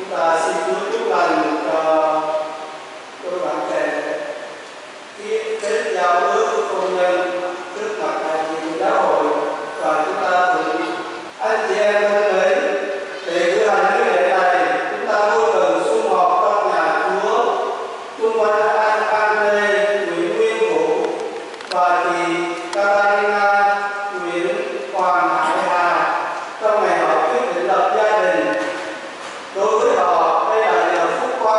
ta xin Chúa chúc lành cho đôi bạn trẻ khi kết giao ước hôn nhân trước mặt đại diện giáo hội, và chúng ta thử anh chị em thân mến, để cử hành nghi lễ này, chúng ta vui mừng sum họp trong nhà Chúa xung quanh anh Andre, Nguyễn Nguyên Vũ và chị Catalina Nguyễn Hoàng Hải Hà trong ngày họ quyết định lập gia đình. Đối với họ, đây là điều phúc qua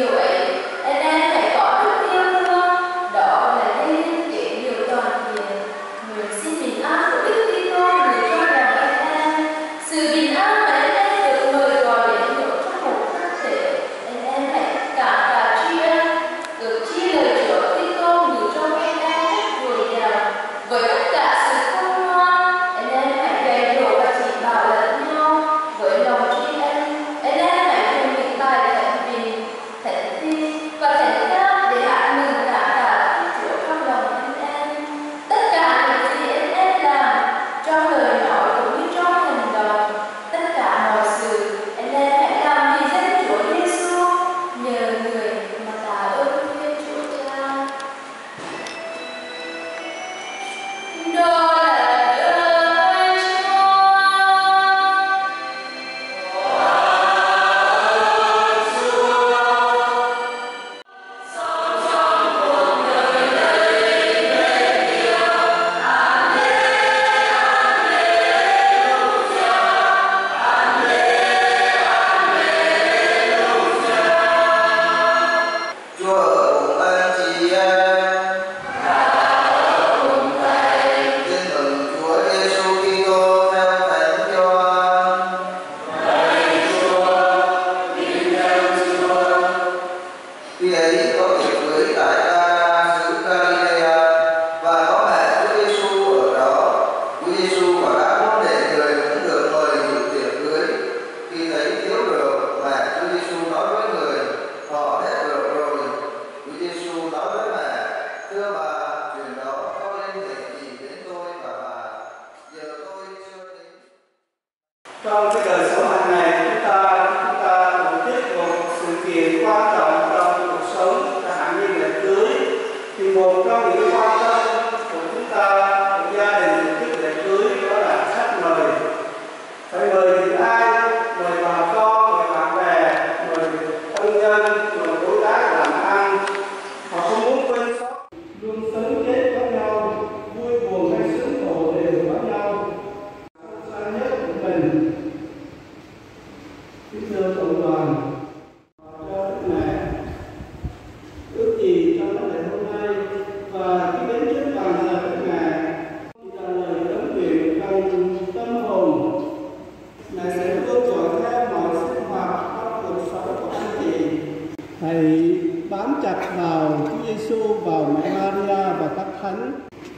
điều ấy, anh em phải có đức yêu thương, đó là đây cái điều toàn diện. Người xin bình an của Đức Kitô người cho lòng anh em. Sự bình an mà anh em được mời gọi đến hiểu trong một thân thể, anh em hãy cảm tạ tri ân, được chi lời Chúa Kitô người cho anh em cách dồi dào. Với tất cả sự khôn ngoan, anh em hãy đầy đủ và chỉ bảo lẫn nhau với lòng tri ân. Anh em hãy dùng những bài thánh bình, thánh thi và thánh ca để hát mừng cảm tạ Đức Chúa trong lòng anh em. Tất cả những gì anh em làm, trong lời nói cũng như trong hành động, tất cả mọi sự anh em hãy làm vì danh Chúa Giêsu, nhờ người mà tạ ơn Thiên Chúa Cha. Đó là lời Chúa. Chúa ở cùng anh chị em. Tin mừng Chúa Giêsu Kitô theo Thánh Gioan. Khi ấy có tiệc cưới tại Cana xứ Galilea và có mẹ Chúa Giêsu ở đó. Chúa Giêsu và các môn đệ người cũng được mời dự tiệc cưới. Khi thấy thiếu rượu, mẹ Chúa Giêsu nói với người: họ hết rượu rồi. Chúa Giêsu nói với mẹ: thưa bà, chuyện đó có liên hệ gì đến tôi và bà? Giờ tôi chưa đến. Trong cái đời sống hàng ngày của chúng ta tổ chức một sự kiện quan trọng trong cuộc sống, chẳng hạn như lễ cưới. Thì một trong những quan tâm của chúng ta, của gia đình tổ chức lễ cưới, đó là khách mời. Phải mời những ai? Mời bà con, mời bạn bè, mời thân nhân, mời đối tác làm ăn. Họ không muốn quên sót, luôn sống chết với nhau, vui buồn hay sướng khổ đều với nhau. Xa nhất của mình. Kính thưa cộng đoàn, cho Đức Mẹ, ước gì trong vấn đề hôm nay và khi đến trước bàn thờ Đức Mẹ, chỉ là lời tấm nguyện trong tâm hồn. Mẹ sẽ luôn dõi theo mọi sinh hoạt trong cuộc sống của anh chị. Hãy bám chặt vào Chúa Giêsu, vào mẹ Maria và các thánh.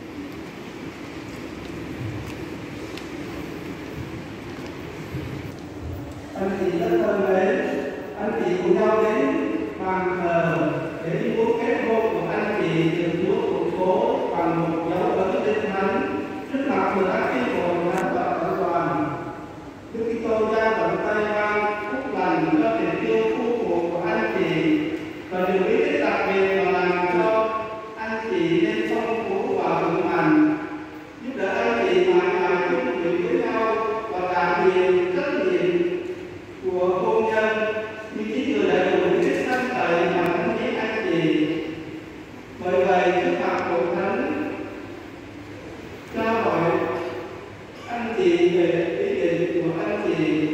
Anh chị rất thân mến, anh chị cùng nhau đến bàn thờ để đi muốn kết hôn của anh chị được Chúa củng cố bằng một dấu ấn tinh thánh trước mặt người ác tin của thánh và cộng đoàn. Đức Kitô Cha tận tay ban phúc lành cho tình yêu phu phụ của anh chị và điều bí tích đặc biệt mà làm cho anh chị nên phong phú và vững mạnh, giúp đỡ anh chị mãi mãi chung thủy với nhau và đảm nhiệm trách nhiệm của hôn nhân như chính người đã dùng cái sanh tẩy mà thánh giết anh chị. Bởi vậy trước mặt của thánh cho hỏi anh chị về ý định của anh chị.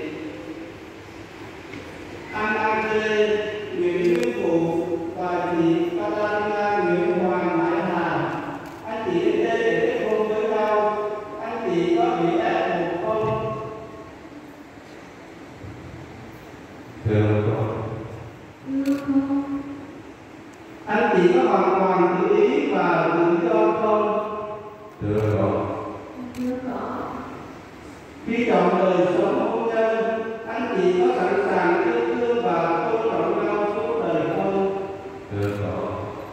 Anh Andre Nguyễn Nguyên Phụ và chị Catalina Nguyễn Hoàng Hải Hà, anh chị đến đây để kết hôn với nhau. Anh chị có bị ép buộc không? Thưa con. Anh chị có hoàn toàn tự ý và tự do không? Thưa con. Khi chọn đời sống hôn nhân, anh chị có sẵn sàng yêu thương và tôn trọng nhau suốt đời không? Thưa con.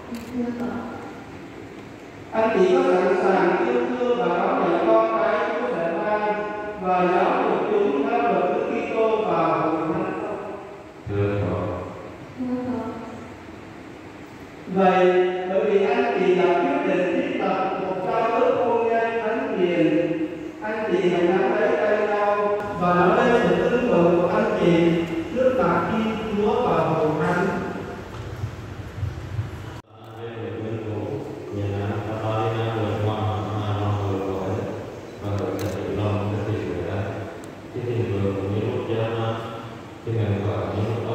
Anh chị có sẵn sàng yêu thương và đón nhận con cái Chúa sẽ ban và giáo dục chúng theo luật Đức Kitô và hội thánh không? Thưa con. Vậy bởi vì anh chị đã quyết định thiết lập một giao ước hôn nhân thánh hiền, anh chị hãy nắm lấy tay nhau và nói lên sự tương tự của anh chị trước mặt Thiên Chúa và hội thánh. Thì ngài gọi những